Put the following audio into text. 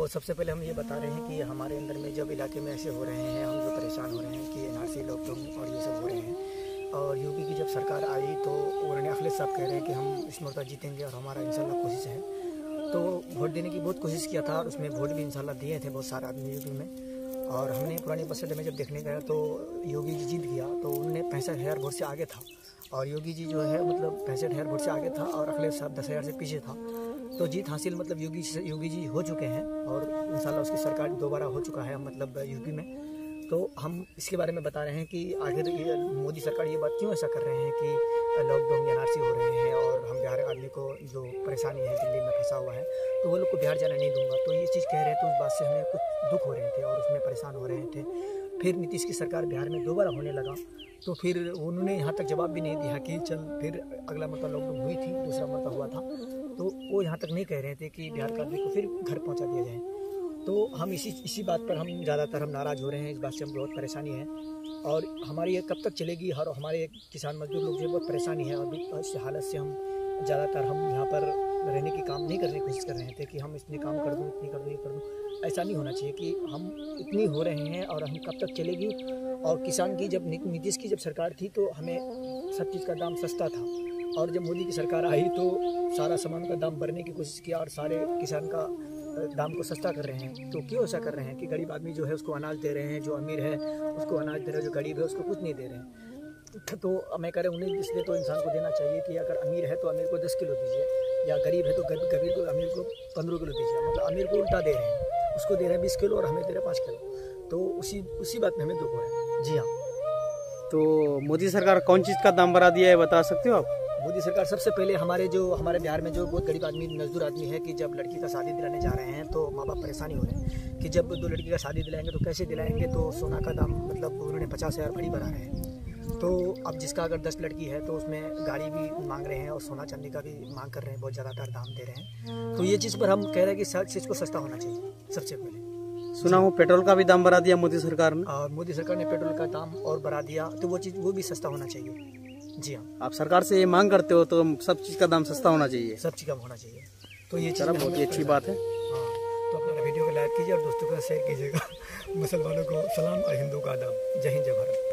सबसे पहले हम ये बता रहे हैं कि हमारे अंदर में जब इलाके में ऐसे हो रहे हैं, हम जो परेशान हो रहे हैं कि एनआरसी लॉकडाउन और ये सब हो रहे हैं, और यूपी की जब सरकार आई तो उन्होंने अखिलेश साहब कह रहे हैं कि हम इस मरतबा जीतेंगे और हमारा इंशाल्लाह कोशिश है। तो वोट देने की बहुत कोशिश किया था और उसमें वोट भी इंशाल्लाह दिए थे बहुत सारे आदमी यूपी में। और हमने पुरानी बस अड्डे में जब देखने गया तो योगी जी जीत गया, तो उन्होंने 65,000 वोट से आगे था और योगी जी जो है मतलब 65,000 वोट से आगे था और अखिलेश साहब 10,000 से पीछे था। तो जीत हासिल मतलब योगी जी हो चुके हैं और इंशाल्लाह उसकी सरकार दोबारा हो चुका है मतलब यूपी में। तो हम इसके बारे में बता रहे हैं कि आखिर मोदी सरकार ये बात क्यों ऐसा कर रहे हैं कि लॉकडाउन या एनआरसी हो रहे हैं और हम बिहार आदमी को जो परेशानी है दिल्ली में फंसा हुआ है तो वो लोग को बिहार जाना नहीं दूंगा। तो ये चीज़ कह रहे थे, तो उस बात से हमें कुछ दुख हो रहे थे और उसमें परेशान हो रहे थे। फिर नीतीश की सरकार बिहार में दोबारा होने लगा तो फिर उन्होंने यहाँ तक जवाब भी नहीं दिया कि चल फिर अगला मरतबा लॉकडाउन हुई थी, दूसरा मरतबा हुआ था, तो वो यहाँ तक नहीं कह रहे थे कि बिहार का आदमी को फिर घर पहुँचा दिया जाए। तो हम इसी बात पर हम ज़्यादातर हम नाराज़ हो रहे हैं। इस बात से हम बहुत परेशानी है और हमारी ये कब तक चलेगी। और हमारे किसान मजदूर लोग जो बहुत परेशानी है और इस हालत से हम ज़्यादातर हम यहाँ पर रहने की काम नहीं करने की कोशिश कर रहे थे कि हम इतने काम कर दूँ, इतनी कर दूँ, ये कर दूँ। ऐसा नहीं होना चाहिए कि हम इतनी हो रहे हैं और हम कब तक चलेगी। और किसान की जब नीतीश की जब सरकार थी तो हमें सब चीज़ का दाम सस्ता था और जब मोदी की सरकार आई तो सारा सामान का दाम बढ़ने की कोशिश किया और सारे किसान का दाम को सस्ता कर रहे हैं। तो क्यों ऐसा कर रहे हैं कि गरीब आदमी जो है उसको अनाज दे रहे हैं, जो अमीर है उसको अनाज दे रहे हैं, जो गरीब है उसको कुछ नहीं दे रहे हैं। तो मैं कह रहा हूँ उन्हें इसलिए तो इंसान को देना चाहिए कि अगर अमीर है तो अमीर को 10 किलो दीजिए या गरीब है तो गरीब को अमीर को 15 किलो दीजिए। मतलब अमीर को उल्टा दे रहे हैं, उसको दे रहे हैं 20 किलो और हमें दे रहे हैं 5 किलो। तो उसी बात में हमें दुख हो रहा है। जी हाँ। तो मोदी सरकार कौन चीज़ का दाम बढ़ा दिया है बता सकते हो आप? मोदी सरकार सबसे पहले हमारे बिहार में जो बहुत गरीब आदमी मजदूर आदमी है कि जब लड़की का शादी दिलाने जा रहे हैं तो माँ बाप परेशानी हो रहे हैं कि जब 2 लड़की का शादी दिलाएंगे तो कैसे दिलाएंगे। तो सोना का दाम मतलब उन्होंने 50,000 बड़ी बढ़ा रहे हैं। तो अब जिसका अगर 10 लड़की है तो उसमें गाड़ी भी मांग रहे हैं और सोना चांदी का भी मांग कर रहे हैं, बहुत ज़्यादातर दाम दे रहे हैं। तो ये चीज़ पर हम कह रहे हैं कि हर चीज़ को सस्ता होना चाहिए सबसे पहले। सुना हूँ पेट्रोल का भी दाम बढ़ा दिया मोदी सरकार ने। और मोदी सरकार ने पेट्रोल का दाम और बढ़ा दिया तो वो भी सस्ता होना चाहिए। जी हाँ। आप सरकार से ये मांग करते हो तो सब चीज़ का दाम सस्ता होना चाहिए, सब चीज़ कम होना चाहिए। तो ये चलो बहुत ही अच्छी बात है। हाँ, तो अपना वीडियो को लाइक कीजिए और दोस्तों को शेयर कीजिएगा। मुसलमानों को सलाम और हिंदू का आदाब। जय हिंद जय भारत।